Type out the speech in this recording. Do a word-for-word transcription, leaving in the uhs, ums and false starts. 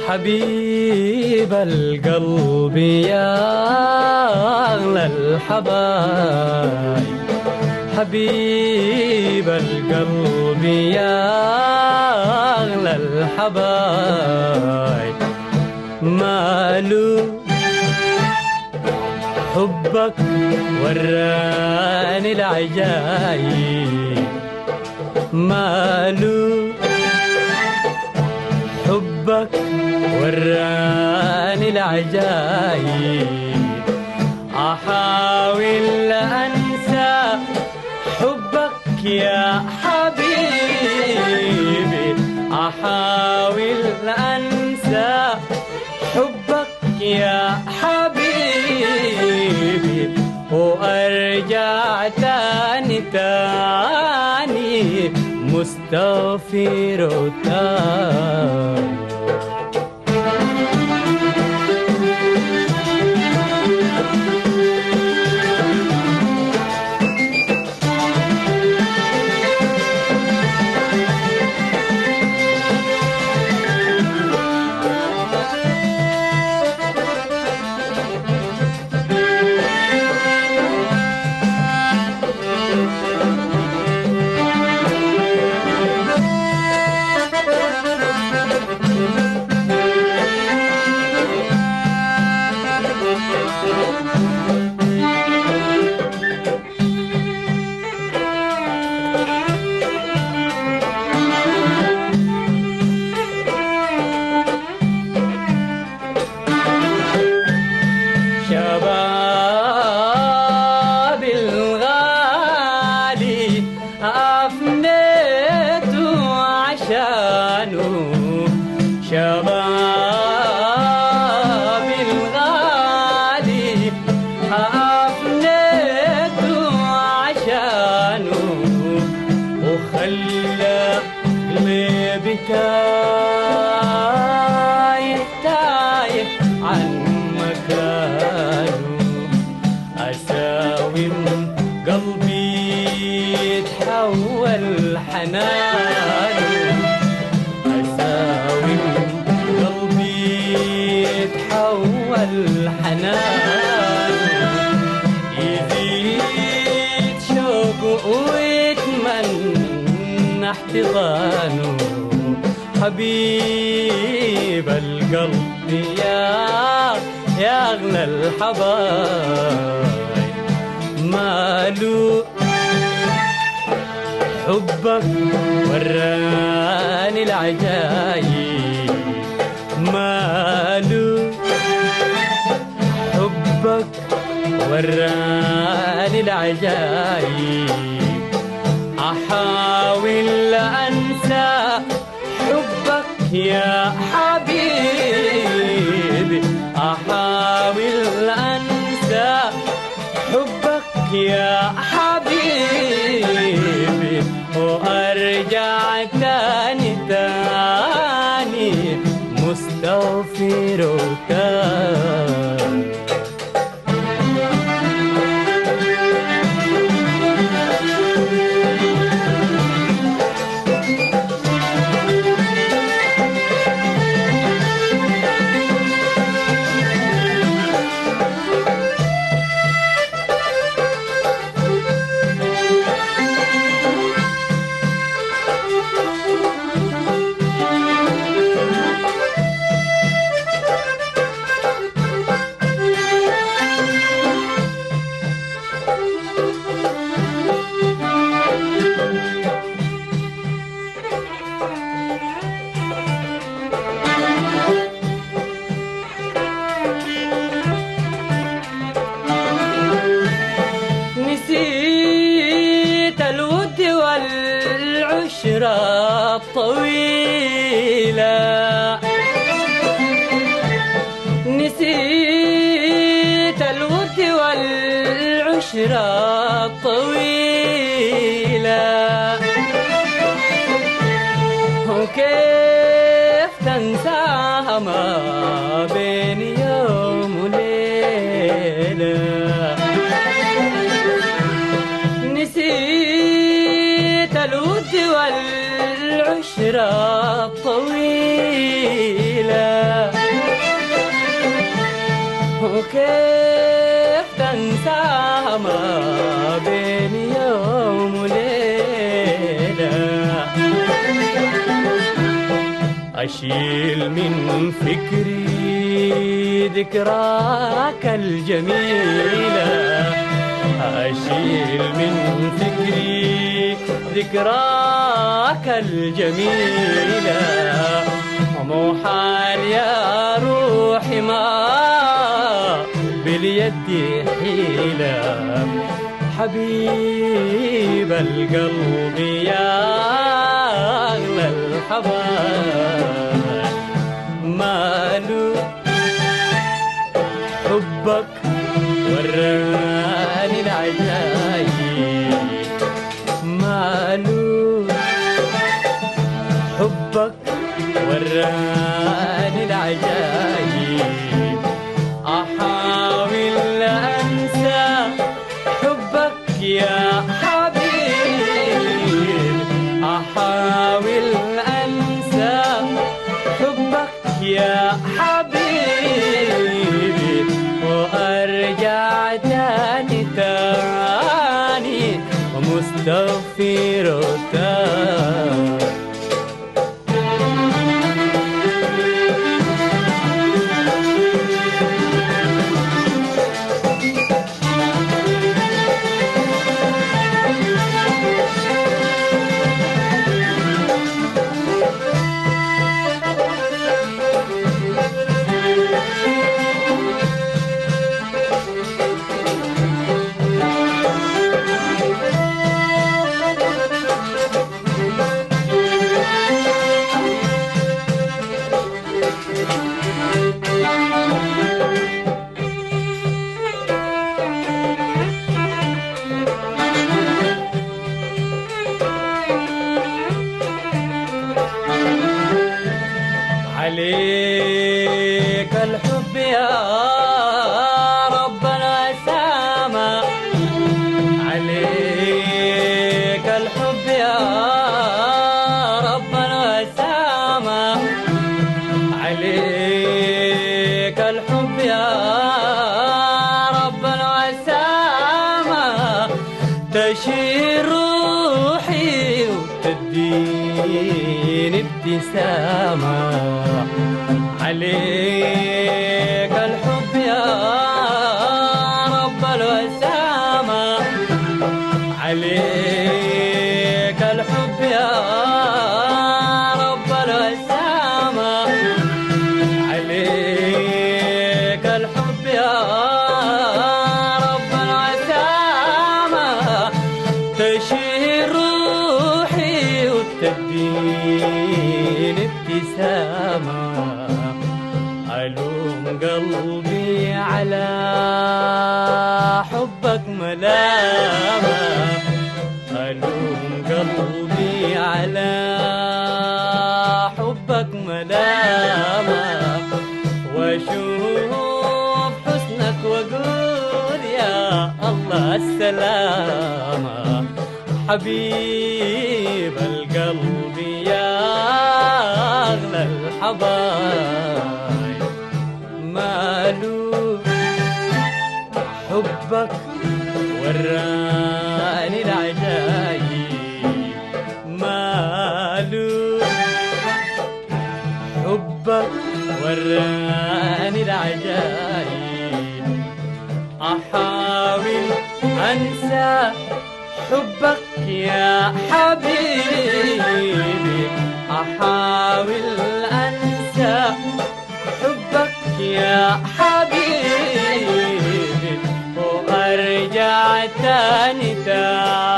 حبيب القلب يا أغلى الحبايب، حبيب القلب يا أغلى الحبايب، ماله حبك وراني العجايب، ماله حبك وراني العجايب، أحاول أنسى حبك يا حبيبي، أحاول أنسى حبك يا حبيبي، وأرجع تاني تاني مستغفر تاني. شباب الغالي أفنيت عشانه، شباب الغالي أفنيت عشانه، وخلى قلبي تايه تايه عن مكانه، أساوم قلبي تحول حنانه، أساوم قلبي تحول حنانه، يزيد شوقه ويتمنى احتضانه، حبيب القلب يا يا أغلى الحبايب، ماله حبك وراني العجايب، ماله حبك وراني العجايب، أحاول أنسى حبك يا حبيبي، أحاول أنسى حبك يا حبيبي، وأرجع تاني تاني مستغفر تاني. نسيت الود والعشرة الطويلة، نسيت الود والعشرة الطويلة، وكيف تنساها ما بين يوم وليلة، نسيت الود والعشرة الطويلة، وكيف تنساها ما بين يوم وليلة. أشيل من فكري ذكراك الجميلة، أشيل من فكري ذكراك الجميلة. مو حال يا روحي ما باليد حيلة. حبيب القلب يا أغلى الحبايب، ماله حبك وراني العجايب، ماله حبك وراني العجايب. أحاول أنسى حبك يا حبيب، أحاول أنسى حبك يا حبيبي، وأرجع تاني تاني ومستغفر تاني. عليك الحب يا ربنا سامى، عليك الحب يا ربنا سامى، عليك الحب يا ربنا سامى. تشير روحي وتديني ابتسامة. عليك الحب يا رب الوسامة، عليك الحب يا رب الوسامة، عليك الحب يا رب الوسامة. تشير روحي وتديني ابتسامة. ألوم قلبي على حبك ملامة، ألوم قلبي على حبك ملامة. واشوف حسنك واقول يا الله السلامة. حبيب القلب يا أغلى الحبايب، ماله حبك وراني العجايب، ماله حبك وراني العجايب. أحاول أنسى حبك يا حبيبي، أحاول أنسى حبك يا حبيبي، وأرجع تاني تاني